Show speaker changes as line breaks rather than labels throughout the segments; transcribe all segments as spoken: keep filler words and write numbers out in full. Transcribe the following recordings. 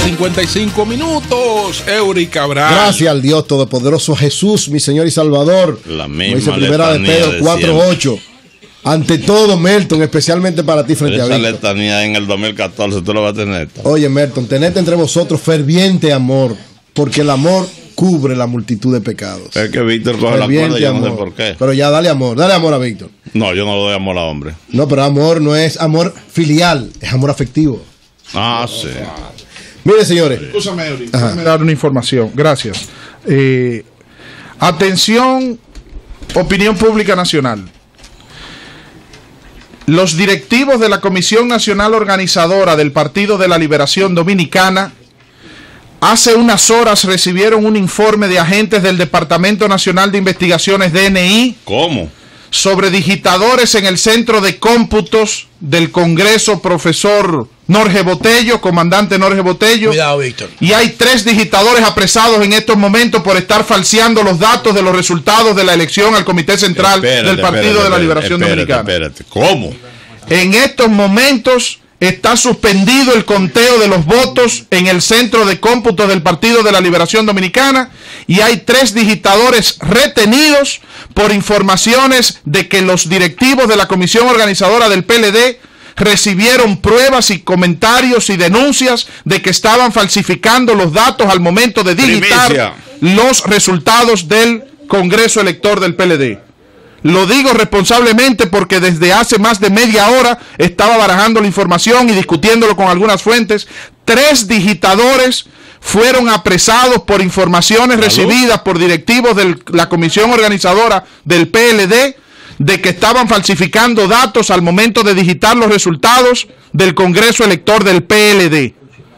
cincuenta y cinco minutos. Eury Cabral.
Gracias al Dios Todopoderoso Jesús, mi Señor y Salvador.
La
Como
misma
dice Primera de
letanía
Pedro
de
cuatro ocho. Ante todo, Merton, especialmente para ti frente
Esa
a Víctor.
letanía en el dos mil catorce tú lo vas a tener.
Oye, Merton, tened entre vosotros ferviente amor, porque el amor cubre la multitud de pecados.
Es que Víctor coge la cuerda y yo no sé por qué.
Pero ya, dale amor, dale amor a Víctor.
No, yo no le doy amor a hombre.
No, pero amor no es amor filial, es amor afectivo.
Ah, sí.
Mire, señores.
Escúchame, Eury, déjame dar una información. Gracias. Eh, atención, opinión pública nacional. Los directivos de la Comisión Nacional Organizadora del Partido de la Liberación Dominicana hace unas horas recibieron un informe de agentes del Departamento Nacional de Investigaciones D N I.
¿Cómo?
Sobre digitadores en el centro de cómputos del Congreso, profesor Norge Botello, comandante Norge Botello.
Cuidado, Víctor.
Y hay tres digitadores apresados en estos momentos por estar falseando los datos de los resultados de la elección al Comité Central
Espérate,
del Partido
espérate,
de la Liberación
espérate,
Dominicana.
Espérate, ¿cómo?
En estos momentos está suspendido el conteo de los votos en el centro de cómputos del Partido de la Liberación Dominicana y hay tres digitadores retenidos por informaciones de que los directivos de la comisión organizadora del P L D recibieron pruebas y comentarios y denuncias de que estaban falsificando los datos al momento de digitar
Primicia.
los resultados del Congreso Elector del P L D. Lo digo responsablemente porque desde hace más de media hora estaba barajando la información y discutiéndolo con algunas fuentes. Tres digitadores fueron apresados por informaciones recibidas por directivos de la comisión organizadora del P L D de que estaban falsificando datos al momento de digitar los resultados del Congreso Elector del P L D.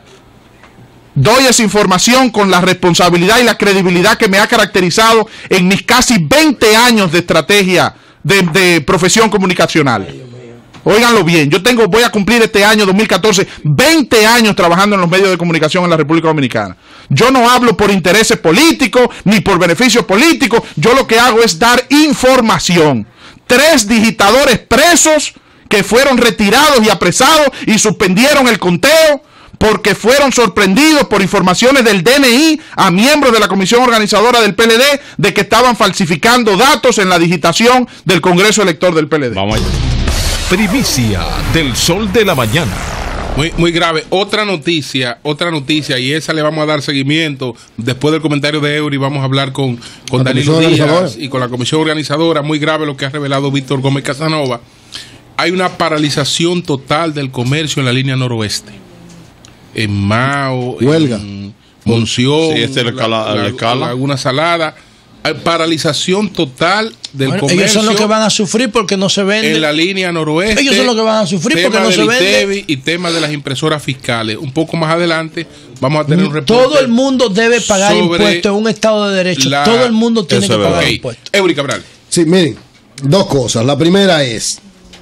Doy esa información con la responsabilidad y la credibilidad que me ha caracterizado en mis casi veinte años de estrategia de, de profesión comunicacional. Óiganlo bien, yo tengo, voy a cumplir este año dos mil catorce, veinte años trabajando en los medios de comunicación en la República Dominicana. Yo no hablo por intereses políticos ni por beneficios políticos, yo lo que hago es dar información. Tres digitadores presos que fueron retirados y apresados y suspendieron el conteo porque fueron sorprendidos por informaciones del D N I a miembros de la comisión organizadora del P L D de que estaban falsificando datos en la digitación del Congreso Elector del P L D.
Vamos allá.
Primicia del Sol de la Mañana. Muy, muy grave. Otra noticia, otra noticia, y esa le vamos a dar seguimiento. Después del comentario de Eury, vamos a hablar con, con Danilo Díaz y con la comisión organizadora. Muy grave lo que ha revelado Víctor Gómez Casanova. Hay una paralización total del comercio en la línea noroeste. En Mao,
Huelga.
en Monción,
Sí, este es la escala-
la,
la escala.
Laguna Salada. Hay paralización total del
Bueno,
comercio.
ellos son los que van a sufrir porque no se vende.
En la línea noroeste.
Ellos son los que van a sufrir
tema
porque no
del
se vende.
ITEVI y tema de las impresoras fiscales. Un poco más adelante vamos a tener un reporte.
Todo el mundo debe pagar
sobre
impuestos en un Estado de Derecho.
la-
Todo el mundo tiene
Eso
que
es
pagar
verdad.
Ok.
impuestos.
Eury Cabral.
Sí, miren, dos cosas. La primera es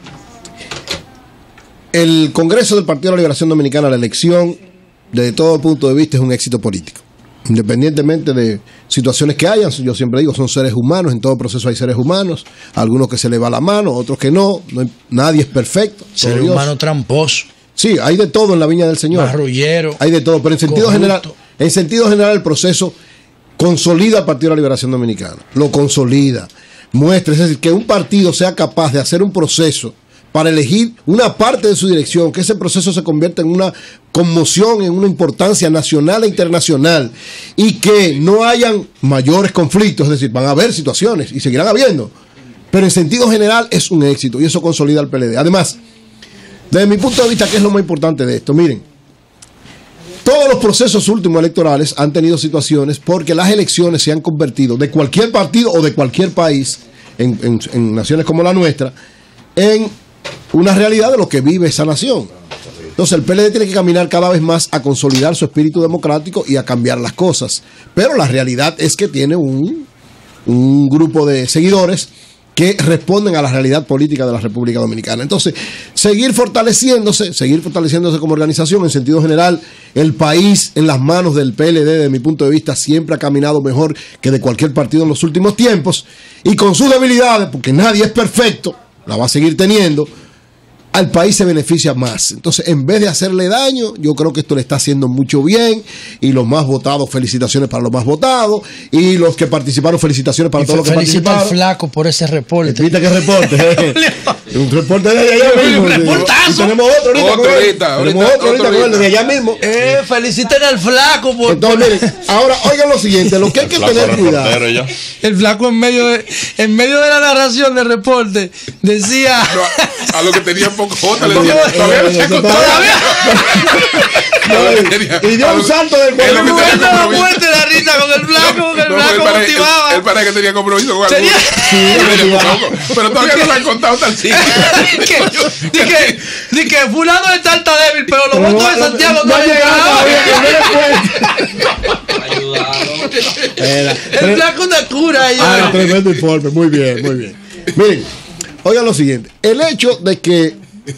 el Congreso del Partido de la Liberación Dominicana, la elección, desde todo punto de vista, es un éxito político. Independientemente de situaciones que hayan, yo siempre digo, son seres humanos, en todo proceso hay seres humanos, algunos que se les va la mano, otros que no, no hay- nadie es perfecto.
Ser
todo Dios.
humano tramposo,
Sí, hay de todo en la viña del Señor.
marrullero.
Hay de todo, pero en sentido
corrupto.
general, en sentido general el proceso consolida al Partido de la Liberación Dominicana, lo consolida, muestra, es decir, que un partido sea capaz de hacer un proceso para elegir una parte de su dirección, que ese proceso se convierta en una conmoción, en una importancia nacional e internacional, y que no hayan mayores conflictos, es decir, van a haber situaciones y seguirán habiendo, pero en sentido general es un éxito y eso consolida al P L D. Además, desde mi punto de vista, ¿qué es lo más importante de esto? Miren, todos los procesos últimos electorales han tenido situaciones porque las elecciones se han convertido, de cualquier partido o de cualquier país, en, en, en naciones como la nuestra, en una realidad de lo que vive esa nación. Entonces el P L D tiene que caminar cada vez más a consolidar su espíritu democrático y a cambiar las cosas. Pero la realidad es que tiene un, un grupo de seguidores que responden a la realidad política de la República Dominicana. Entonces, seguir fortaleciéndose, seguir fortaleciéndose como organización, en sentido general, el país en las manos del P L D, desde mi punto de vista, siempre ha caminado mejor que de cualquier partido en los últimos tiempos, y con sus debilidades, porque nadie es perfecto, la va a seguir teniendo, al país se beneficia más. Entonces, en vez de hacerle daño, yo creo que esto le está haciendo mucho bien. Y los más votados, felicitaciones para los más votados. Y los que participaron, felicitaciones para
Y
todos los que
felicita
participaron.
al flaco por ese reporte.
¿Viste qué reporte? Un reporte de allá mismo.
Un reportazo.
Y tenemos otro ahorita.
Otro
con él.
ahorita,
Tenemos
ahorita,
otro ahorita
otro
con él, de
ahorita.
allá mismo.
Eh, feliciten al flaco por,
Entonces,
por-
miren, ahora oigan lo siguiente, lo que hay que
Flaco
tener
reportero
cuidado.
ya.
el flaco en medio de en medio de la narración del reporte decía
No, a, a lo que tenía poco J le
No,
decía,
no,
todavía no
no,
se ha
no,
contado.
todavía.
A lo que tenía-
Y dio
a
un
lo-
salto del
es lo que
cuerpo.
tenía
muerto la
compromiso.
muerte la risa con el flaco, con el
No,
flaco
él parece-
motivaba.
Él, él parece que tenía compromiso con
Tenía-
alguno. Él tenía poco, pero todavía no lo han contado tan simple.
Dije, dije, fulano de está débil, pero los
Pero
votos de
no-
Santiago
no
no,
ha
han
llegado
llegado.
todavía, que no le cuente.
El flaco una cura ahí.
Ah, tremendo informe, muy bien, muy bien. Miren, oigan lo siguiente, el hecho de que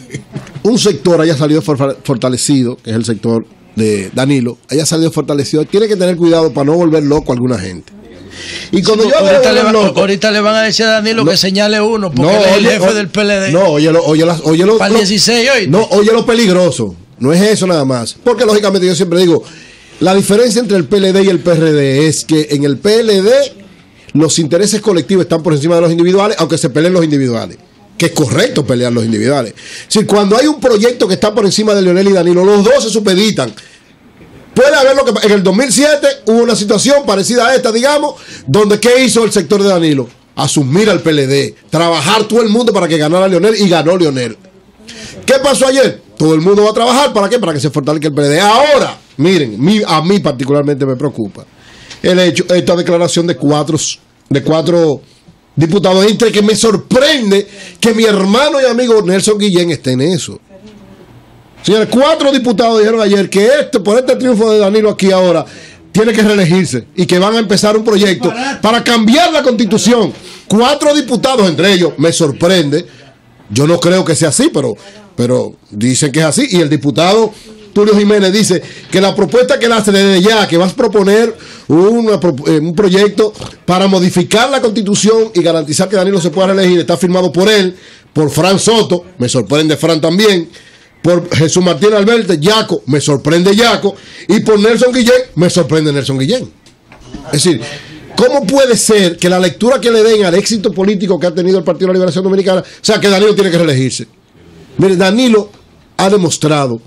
un sector haya salido for- fortalecido, que es el sector de Danilo, haya salido fortalecido, tiene que tener cuidado para no volver loco a alguna gente. Y cuando yo hablo de
ahorita, le
volver
va-
loco,
ahorita le van a decir a Danilo
No.
que señale uno, porque
no,
él es el
oye,
jefe
oye,
del P L D.
No, óyelo, óyelo, óyelo,
Para el dieciséis hoy.
No, oye lo peligroso. No es eso nada más. Porque lógicamente yo siempre digo, la diferencia entre el P L D y el P R D es que en el P L D los intereses colectivos están por encima de los individuales, aunque se peleen los individuales. Que es correcto pelear los individuales. Si cuando hay un proyecto que está por encima de Leonel y Danilo, los dos se supeditan. Puede haber lo que en el dos mil siete hubo una situación parecida a esta, digamos, donde ¿qué hizo el sector de Danilo? Asumir al P L D, trabajar todo el mundo para que ganara Leonel y ganó Leonel. ¿Qué pasó ayer? Todo el mundo va a trabajar, ¿para qué? Para que se fortalezca el P L D. Ahora, miren, mi- a mí particularmente me preocupa el hecho, esta declaración de cuatro, de cuatro diputados, entre que me sorprende que mi hermano y amigo Nelson Guillén esté en eso. Señores, cuatro diputados dijeron ayer que este, por este triunfo de Danilo aquí ahora, tiene que reelegirse y que van a empezar un proyecto para cambiar la constitución. Cuatro diputados entre ellos, me sorprende. Yo no creo que sea así, pero, pero dicen que es así. Y el diputado Tulio Jiménez dice que la propuesta que él hace desde ya, que vas a proponer una, eh, un proyecto para modificar la constitución y garantizar que Danilo se pueda reelegir, está firmado por él, por Fran Soto, me sorprende Fran también, por Jesús Martín Alberte, Yaco, me sorprende Yaco, y por Nelson Guillén, me sorprende Nelson Guillén. Es decir, ¿cómo puede ser que la lectura que le den al éxito político que ha tenido el Partido de la Liberación Dominicana sea que Danilo tiene que reelegirse? Mire, Danilo ha demostrado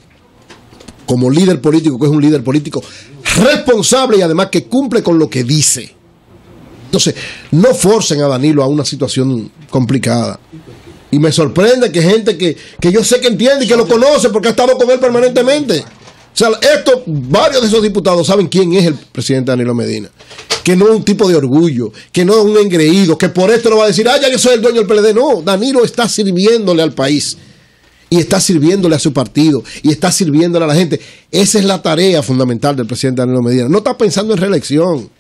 como líder político, que es un líder político responsable y además que cumple con lo que dice. Entonces, no forcen a Danilo a una situación complicada. Y me sorprende que gente que, que yo sé que entiende y que lo conoce porque ha estado con él permanentemente. O sea, esto, varios de esos diputados saben quién es el presidente Danilo Medina. Que no es un tipo de orgullo, que no es un engreído, que por esto no va a decir, ah, ya yo soy el dueño del P L D. No, Danilo está sirviéndole al país. Y está sirviéndole a su partido. Y está sirviéndole a la gente. Esa es la tarea fundamental del presidente Danilo Medina. No está pensando en reelección.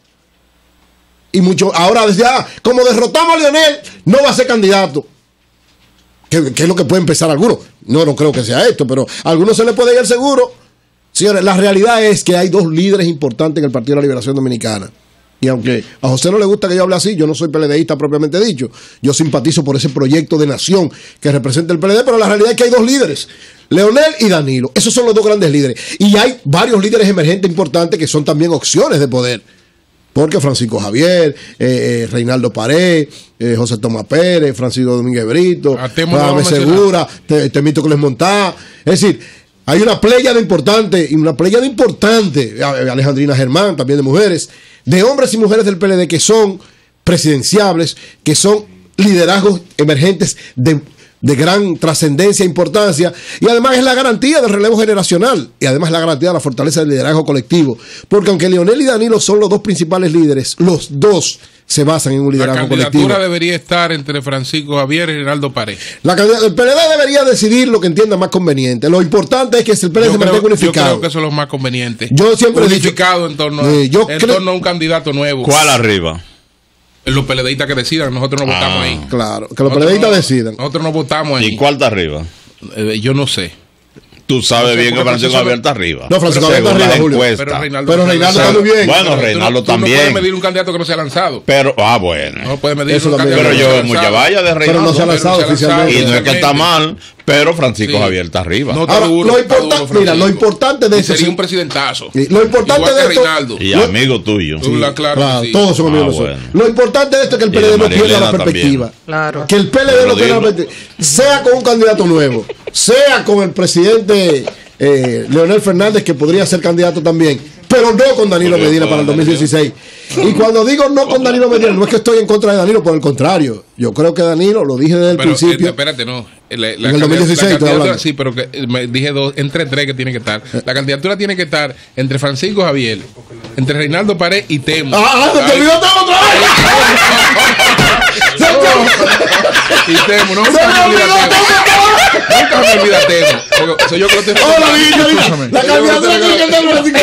Y mucho, ahora desde, ah, como derrotamos a Leonel, no va a ser candidato. ¿Qué, qué es lo que puede empezar algunos? No, no creo que sea esto, pero a algunos se le puede ir el seguro. Señores, la realidad es que hay dos líderes importantes en el Partido de la Liberación Dominicana. Y aunque a José no le gusta que yo hable así, yo no soy PLDista propiamente dicho. Yo simpatizo por ese proyecto de nación que representa el P L D, pero la realidad es que hay dos líderes, Leonel y Danilo. Esos son los dos grandes líderes. Y hay varios líderes emergentes importantes que son también opciones de poder. Porque Francisco Javier, eh, eh, Reinaldo Pared, eh, José Tomás Pérez, Francisco Domínguez Brito, Jaime Segura, Temístocles Montá. Es decir, hay una pléyade importante, y una pléyade importante, Alejandrina Germán, también de mujeres, de hombres y mujeres del P L D que son presidenciables, que son liderazgos emergentes de, de gran trascendencia e importancia, y además es la garantía del relevo generacional, y además es la garantía de la fortaleza del liderazgo colectivo, porque aunque Leonel y Danilo son los dos principales líderes, los dos se basan en un liderazgo colectivo.
La candidatura debería estar entre Francisco Javier y Reinaldo Pared.
La el P L D debería decidir lo que entienda más conveniente. Lo importante es que el P L D
yo
se
creo,
mantenga unificado.
Yo creo que eso es lo más conveniente.
Yo siempre
unificado
he dicho,
en torno,
eh, yo
en
creo,
torno a un candidato nuevo.
¿Cuál arriba?
Los PLDistas que decidan, nosotros no
Ah,
votamos ahí.
Claro, que los
Nosotros
PLDistas
no,
decidan.
Nosotros no votamos ahí.
¿Y cuál está arriba?
Eh, yo no sé.
Tú sabes
No sé,
bien que
porque
Francisco
Francisco-
Javier está arriba.
No, Francisco Javier está
Según
arriba,
las
Julio.
encuestas.
Pero Reinaldo,
Pero Reinaldo está muy bien.
Bueno,
Pero tú no-
Reinaldo
tú no
también.
puedes medir un candidato que no se ha lanzado.
Pero, ah, bueno.
No puedes medir
Eso
un
también.
candidato
Pero
que no se
yo
ha
mucha
lanzado.
valla de
Pero
Reinaldo.
no se ha lanzado
Pero no se ha
oficialmente.
Y no es que está mal, Pero Francisco
Sí.
Javier está arriba.
No, está
Ahora,
duro,
lo
está
importa-
duro,
mira, lo
Francisco.
importante de
Y
eso
sería
sí-
un presidentazo.
Lo importante
Igual
de
que
esto.
Reinaldo.
Y
lo-
amigo tuyo.
Sí. Claro, claro
Claro,
que sí.
todos son amigos
Ah,
nosotros.
bueno.
Lo importante de esto es que el
Y de
P L D no
María
pierda la
Elena
perspectiva.
también.
Claro.
Que el P L D
Pero
no pierda la
dilo.
perspectiva. Sea con un candidato nuevo, sea con el presidente eh, Leonel Fernández, que podría ser candidato también, pero no con Danilo
Pero
Medina
con
para el dos mil
Danilo.
dieciséis. Y cuando digo no con Danilo Medina, no es que estoy en contra de Danilo, por el contrario. Yo creo que Danilo, lo dije desde el
Pero,
principio.
eh, espérate, no. La, la
En el
candidatura-
dos mil dieciséis
la
estoy
candidatura-
hablando.
sí, pero que, eh, me dije dos, entre tres que tiene que estar. La candidatura tiene que estar entre Francisco Javier, entre Reinaldo Pared y Temo.
¡Ah, se te
Ay,
olvidó Temo otra vez! ¡Se te-
y Temo, no
se
nunca
me
me olvida
olvidó
Temo.
Temo!
Nunca me olvida Temo. Porque soy yo que lo estoy
Hola, Guillo, Guillo.
Escúchame.
La candidatura tiene que estar Francisco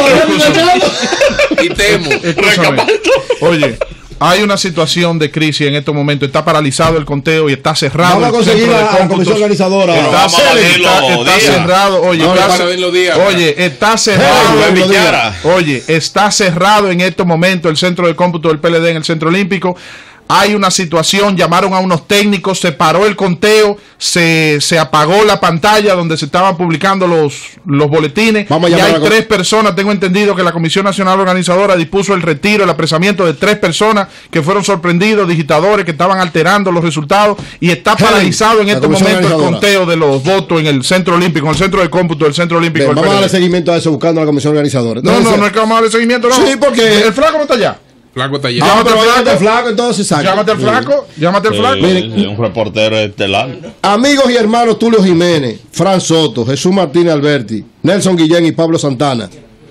Javier.
y Temo.
Escúchame. Oye, hay una situación de crisis en estos momentos. Está paralizado el conteo y está cerrado.
Vamos a
el
conseguir
centro de
a la
cómputos.
comisión organizadora.
Pero
Está,
vamos a Danilo
está- está
Díaz.
cerrado. Oye,
No,
está,
para Danilo Díaz.
oye, está cerrado.
Hey,
Rubén
Danilo
Villara.
Oye, está cerrado en estos momentos el centro de cómputo del P L D en el Centro Olímpico. Hay una situación, llamaron a unos técnicos, se paró el conteo, se, se apagó la pantalla donde se estaban publicando los, los boletines.
Vamos a
y
llamar
hay
a la-
tres personas, tengo entendido que la Comisión Nacional Organizadora dispuso el retiro, el apresamiento de tres personas que fueron sorprendidos, digitadores que estaban alterando los resultados, y está
Hey,
paralizado en
la
estos
Comisión
momentos el
Organizadora.
conteo de los votos en el Centro Olímpico, en el Centro de Cómputo del Centro Olímpico
Bien,
del
vamos a
P L D.
darle seguimiento a eso buscando a la comisión organizadora.
No, no,
Entonces,
no es que vamos a darle seguimiento, no.
Sí, porque-
el flaco no está allá.
Flaco está
Ah,
allá.
pero
Llámate al
llámate al
flaco.
flaco, entonces saca.
Llámate al flaco, llámate al
Eh,
flaco.
Miren.
un reportero estelar.
Amigos y hermanos Tulio Jiménez, Fran Soto, Jesús Martínez Alberti, Nelson Guillén y Pablo Santana,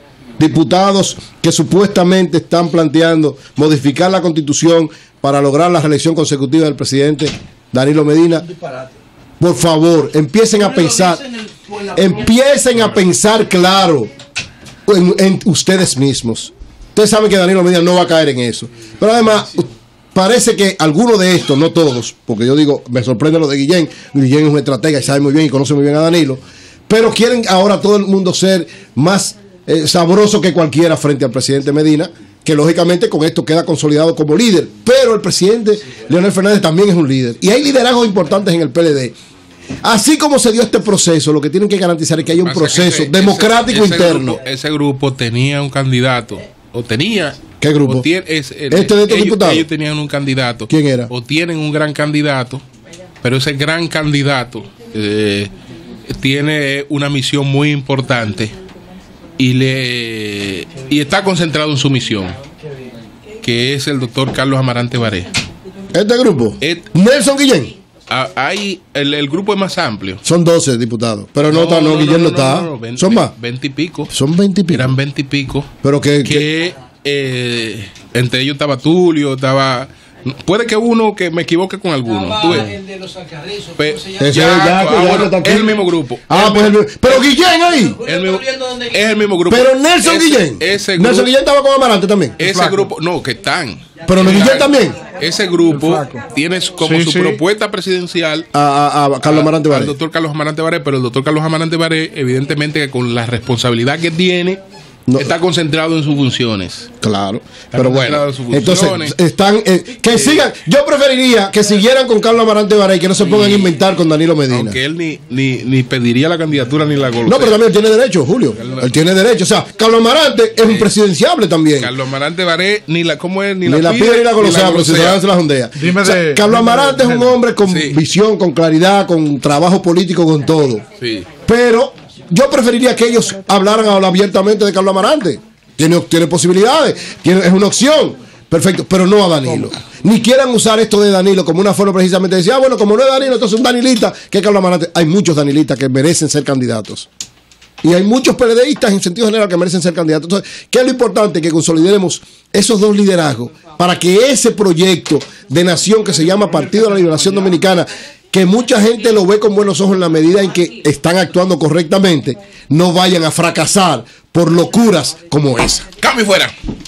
diputados que supuestamente están planteando modificar la constitución para lograr la reelección consecutiva del presidente Danilo Medina. Por favor, empiecen a pensar, empiecen a pensar claro en, en ustedes mismos. Ustedes saben que Danilo Medina no va a caer en eso. Pero además, parece que algunos de estos, no todos, porque yo digo, me sorprende lo de Guillén. Guillén es un estratega y sabe muy bien y conoce muy bien a Danilo. Pero quieren ahora todo el mundo ser más eh, sabroso que cualquiera frente al presidente Medina, que lógicamente con esto queda consolidado como líder. Pero el presidente Leonel Fernández también es un líder. Y hay liderazgos importantes en el P L D. Así como se dio este proceso, lo que tienen que garantizar es que haya un
Pasa que
proceso
ese-
democrático
ese- ese
interno.
grupo- ese grupo tenía un candidato. O tenía.
¿Qué grupo?
o tiene- es- el-
¿Este de estos
ellos,
diputados?
ellos tenían un candidato.
¿Quién era?
O tienen un gran candidato. Pero ese gran candidato eh, tiene una misión muy importante. Y, le, y está concentrado en su misión. Que es el doctor Carlos Amarante Baré.
Este grupo,
Et-
Nelson Guillén,
Ah, Hay, el, el grupo es más amplio.
son doce diputados. Pero no, está, no, Guillén no, está.
no, no, veinte,
Son más.
veinte y pico.
Son veinte y pico.
Eran veinte y pico.
Pero que, que-
Que eh, entre ellos estaba Tulio, estaba. Puede que uno, que me equivoque con alguno. tú ves.
El de los alcarrizos.
Pe-
¿cómo se llama?
Ese
ya,
es Yaco,
ah,
Yaco
bueno,
está aquí.
es el mismo grupo.
Ah,
El
pues el,
mismo-
pero Guillén ahí.
el mismo-
Estoy viendo dónde-
es el mismo grupo.
Pero Nelson
Ese-
Guillén.
Ese
Nelson
grupo,
Guillén estaba con Amarante también.
ese grupo, no, que están.
Pero no Guillén también.
Ese grupo tiene como
Sí,
su
sí.
propuesta presidencial
A, a- a Carlos Amarante
al
Varela.
doctor Carlos Amarante Baré, pero el doctor Carlos Amarante Baré, evidentemente, que con la responsabilidad que tiene,
No.
está concentrado en sus funciones.
Claro, pero bueno,
concentrado en sus
entonces
funciones.
están eh, que sigan. Yo preferiría que siguieran con Carlos Amarante Varela y que no se pongan a inventar con Danilo Medina.
Aunque él ni, ni, ni pediría la candidatura ni la golpea.
No, pero también él tiene derecho, Julio. Él tiene derecho. O sea, Carlos Amarante es un presidenciable también.
Carlos Amarante Baré ni la cómo es ni,
Ni la pide ni la golosea, pero si se la, se la jondea.
Dime
O sea,
de-
Carlos
dime de-
Amarante es un
de-
hombre con
Sí.
visión, con claridad, con trabajo político, con todo.
Sí.
Pero yo preferiría que ellos hablaran ahora abiertamente de Carlos Amarante. Tiene, tiene posibilidades, tiene, es una opción. Perfecto, pero no a Danilo. Ni quieran usar esto de Danilo como una forma precisamente de decir, ah, bueno, como no es Danilo, entonces un danilista que es Carlos Amarante. Hay muchos danilistas que merecen ser candidatos. Y hay muchos PLDistas en sentido general que merecen ser candidatos. Entonces, ¿qué es lo importante? Que consolidemos esos dos liderazgos para que ese proyecto de nación que se llama Partido de la Liberación Dominicana, que mucha gente lo ve con buenos ojos en la medida en que están actuando correctamente, no vayan a fracasar por locuras como esa.
Cambio y fuera.